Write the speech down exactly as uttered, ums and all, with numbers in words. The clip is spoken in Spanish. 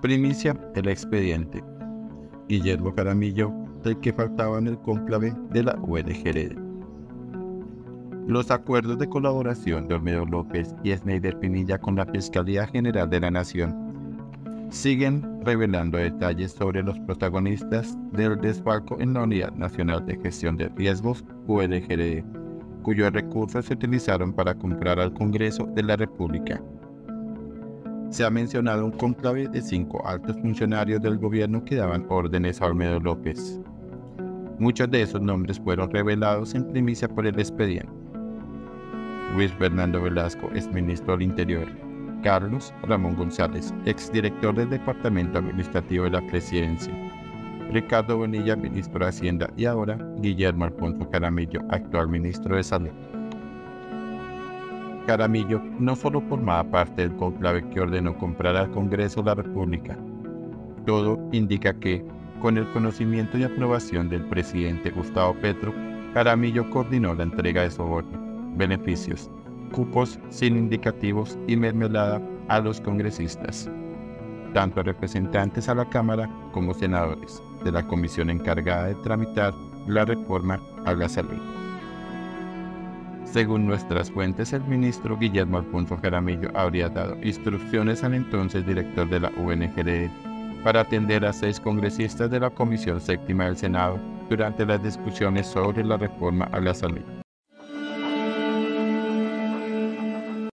Primicia del expediente. Guillermo Jaramillo, el que faltaba en el cónclave de la U N G R D. Los acuerdos de colaboración de Olmedo López y Sneider Pinilla con la Fiscalía General de la Nación siguen revelando detalles sobre los protagonistas del desfalco en la Unidad Nacional de Gestión de Riesgos, U N G R D, cuyos recursos se utilizaron para comprar al Congreso de la República. Se ha mencionado un cónclave de cinco altos funcionarios del gobierno que daban órdenes a Olmedo López. Muchos de esos nombres fueron revelados en primicia por el expediente. Luis Fernando Velasco, exministro del Interior. Carlos Ramón González, exdirector del Departamento Administrativo de la Presidencia. Ricardo Bonilla, ministro de Hacienda, y ahora Guillermo Alfonso Jaramillo, actual ministro de Salud. Jaramillo no solo formaba parte del cónclave que ordenó comprar al Congreso de la República. Todo indica que, con el conocimiento y aprobación del presidente Gustavo Petro, Jaramillo coordinó la entrega de sobornos, beneficios, cupos sin indicativos y mermelada a los congresistas, tanto a representantes a la Cámara como senadores de la comisión encargada de tramitar la reforma a la salud. Según nuestras fuentes, el ministro Guillermo Alfonso Jaramillo habría dado instrucciones al entonces director de la U N G R D para atender a seis congresistas de la Comisión Séptima del Senado durante las discusiones sobre la reforma a la salud.